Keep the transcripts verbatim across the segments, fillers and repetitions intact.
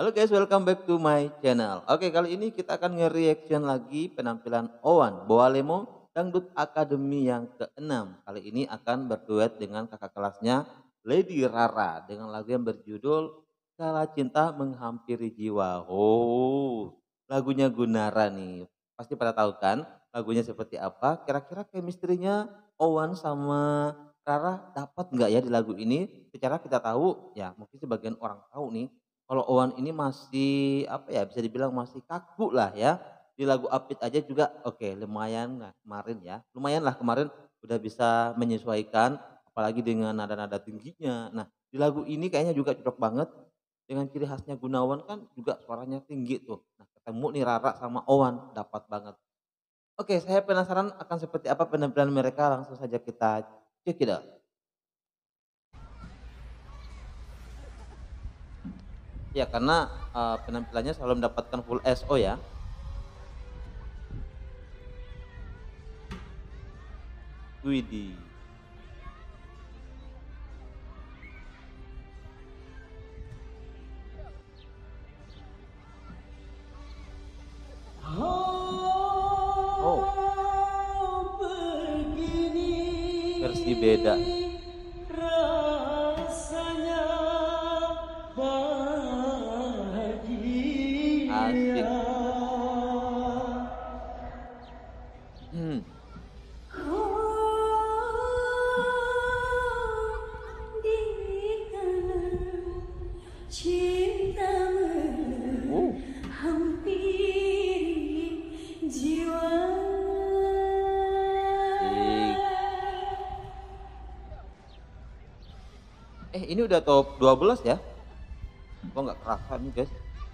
Halo guys, welcome back to my channel. Oke, kali ini kita akan nge-reaction lagi penampilan Owan Bowalemo Dangdut Academy yang keenam. Kali ini akan berduet dengan kakak kelasnya Lady Rara dengan lagu yang berjudul Kala Cinta Menghampiri Jiwa. Oh, lagunya Gunara nih. Pasti pada tahu kan lagunya seperti apa? Kira-kira chemistry-nya Owan sama Rara dapat nggak ya di lagu ini? Secara kita tahu, ya mungkin sebagian orang tahu nih kalau Owan ini masih, apa ya, bisa dibilang masih kaku lah ya. Di lagu Apit aja juga oke lumayan nah kemarin ya, lumayan lah kemarin udah bisa menyesuaikan, apalagi dengan nada-nada tingginya. Nah, di lagu ini kayaknya juga cocok banget dengan ciri khasnya Gunawan kan juga suaranya tinggi tuh. Nah, ketemu nih Rara sama Owan, dapat banget. Oke, saya penasaran akan seperti apa penampilan mereka, langsung saja kita check it out. Ya karena, eee, penampilannya selalu mendapatkan full S O ya. Widih. Oh, Oh, begini versi beda. rasanya bahagia. Asik. Hmm. Oh, dikala cinta Uh, menghampiri jiwa. asik. Eh, ini udah top dua belas ya? Kok nggak kerasa nih, guys.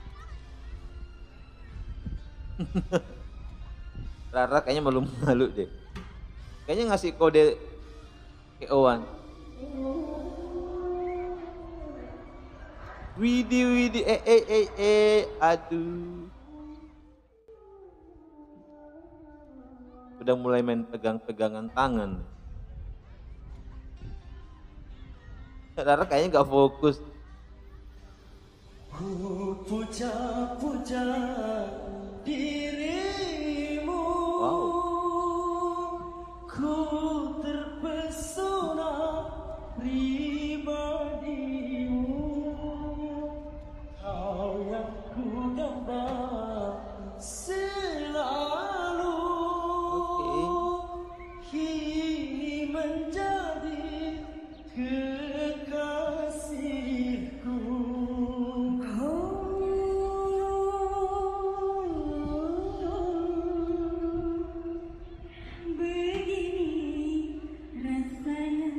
Rara kayaknya malu-malu deh. Kayaknya ngasih kode ke Owan. Widih widih, eh eh eh eh, aduh. Udah mulai main pegang-pegangan tangan. Rara kayaknya nggak fokus. Ku puja-puja dirimu, Wow. ku terpesona pribadimu, kau yang ku gambar selalu, Oke. kini menjadi kekasihku. Begini rasanya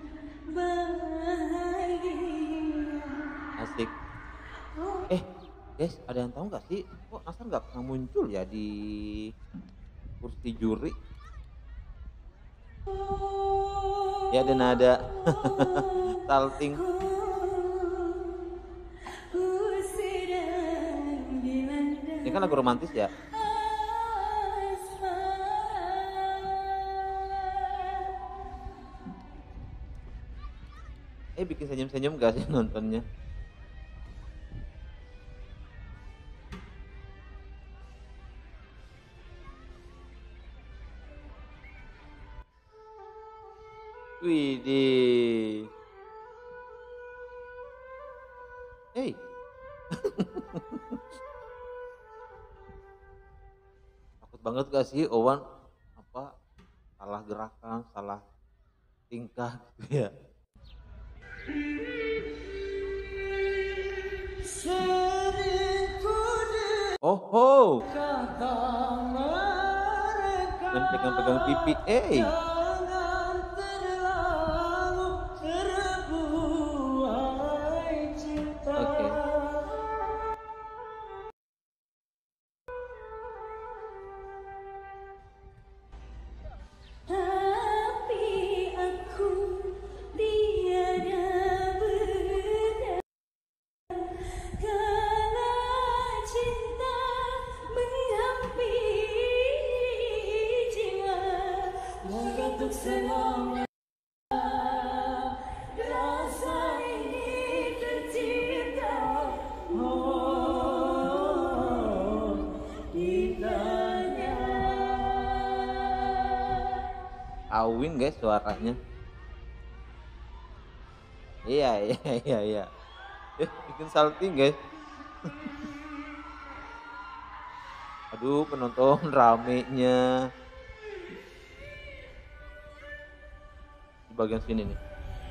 bahagia. Asik. Eh, guys, ada yang tahu nggak sih? Kok Nasar nggak pernah muncul ya di kursi juri? Ya dan ada salting. Ini kan lagu romantis ya. Eh, bikin senyum-senyum gak sih nontonnya? Widih. Hey. Takut banget gak sih Owan apa salah gerakan, salah tingkah gitu ya. Oh, ho. Kata mereka Dan pegang-pegang pipi. Eh. jangan terlalu terbuai cinta. Oke. Tapi aku tiada berdaya kala cinta menghampiri jiwa, menggantung selamanya rasa ini tercipta. Oh, Kawin guys suaranya. Iya iya iya iya. Eh, bikin salting guys. Aduh penonton ramenya. Di bagian sini nih.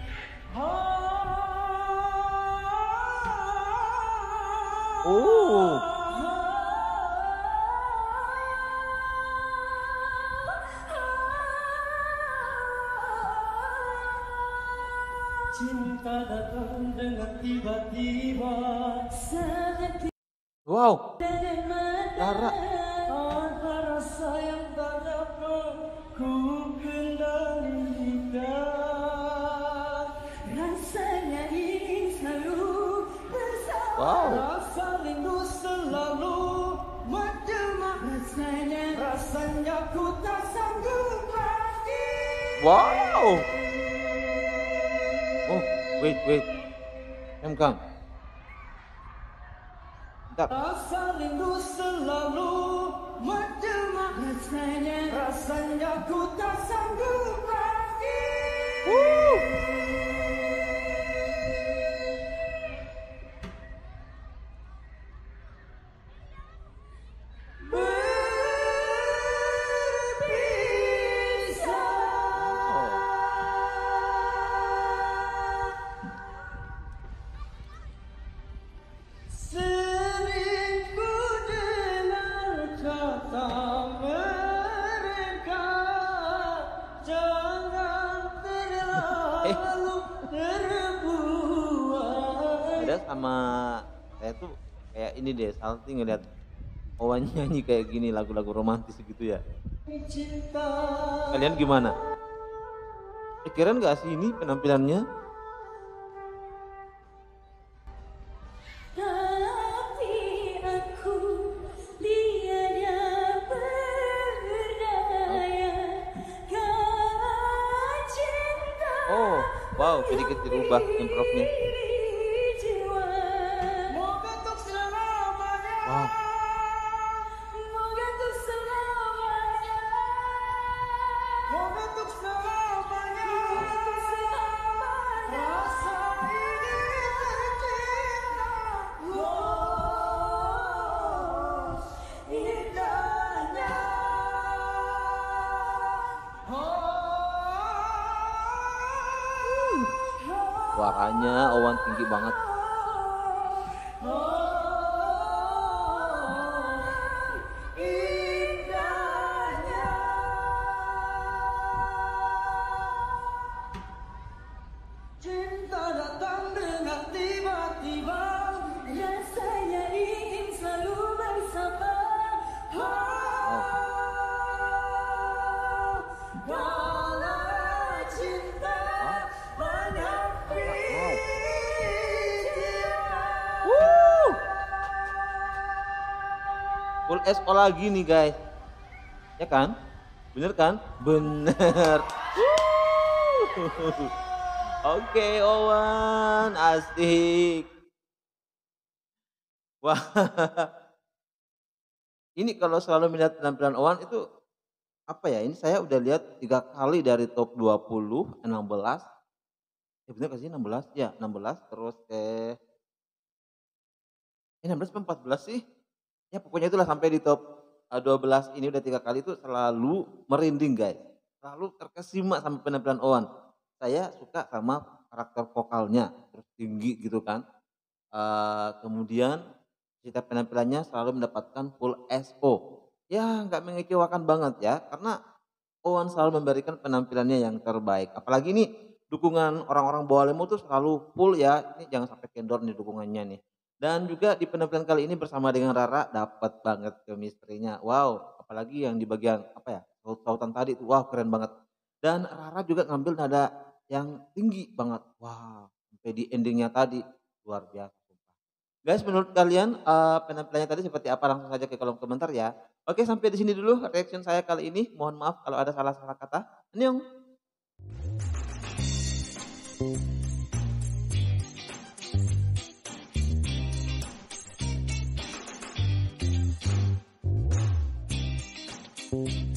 Oh. Cinta datang dengan tiba-tiba, sangat Wow. tidak Rara. ada rasa yang tak dapat ku kendalikan. Rasanya ingin selalu bersama. Wow. Rasa rindu selalu menjelma. Rasanya, rasanya ku tak sanggup lagi. Wow. Oh, wait, wait. Kam, kam. Bentar. Rasa rindu selalu menjelma. Rasanya, rasanya ku tak sanggup lagi. Woo. Sering ku dengar kata mereka, jangan terlalu terbuai. Ada sama saya tuh kayak ini deh, salting ngeliat Owan nyanyi kayak gini lagu-lagu romantis gitu ya. Cinta Kalian gimana? Pikiran gak sih ini penampilannya? tapi aku tiada berdaya karena cinta. Oh, wow, sedikit dirubah improvnya. Jiwa moga untuk selamanya. Wow. Moga untuk selamanya. Moga untuk selamanya. Untuk selamanya. Rasa ini tercipta. Oh, indahnya. Suaranya Owan tinggi banget. Indahnya. Cinta datang dengan tiba-tiba, rasanya ingin selalu bersama. Kalau cinta menepi jiwa. Wuh. Full S O lagi nih guys. Ya kan? Bener kan? Bener. Wuh. Oke Owan, asik. Wah. Ini kalau selalu melihat penampilan Owan itu apa ya? Ini saya udah lihat tiga kali dari top dua puluh, enam belas. Ya bener gak sih enam belas? Ya enam belas terus ke eh, enam belas atau empat belas sih? Ya pokoknya itulah sampai di top eh, dua belas ini udah tiga kali itu selalu merinding guys. Selalu terkesima sama penampilan Owan. Saya suka sama karakter vokalnya, terus tinggi gitu kan. Eh, kemudian setiap penampilannya selalu mendapatkan full S O. Ya nggak mengecewakan banget ya, karena Owan selalu memberikan penampilannya yang terbaik. Apalagi ini dukungan orang-orang Bawalemo tuh selalu full ya. Ini jangan sampai kendor nih dukungannya nih. Dan juga di penampilan kali ini bersama dengan Rara dapat banget chemistry-nya. Wow, apalagi yang di bagian apa ya? Saut-sautan tadi tuh wow keren banget. Dan Rara juga ngambil nada yang tinggi banget. Wow, sampai di endingnya tadi luar biasa. Guys, menurut kalian uh, penampilannya tadi seperti apa? Langsung saja ke kolom komentar ya. Oke, sampai di sini dulu reaction saya kali ini. Mohon maaf kalau ada salah-salah kata. Annyeong.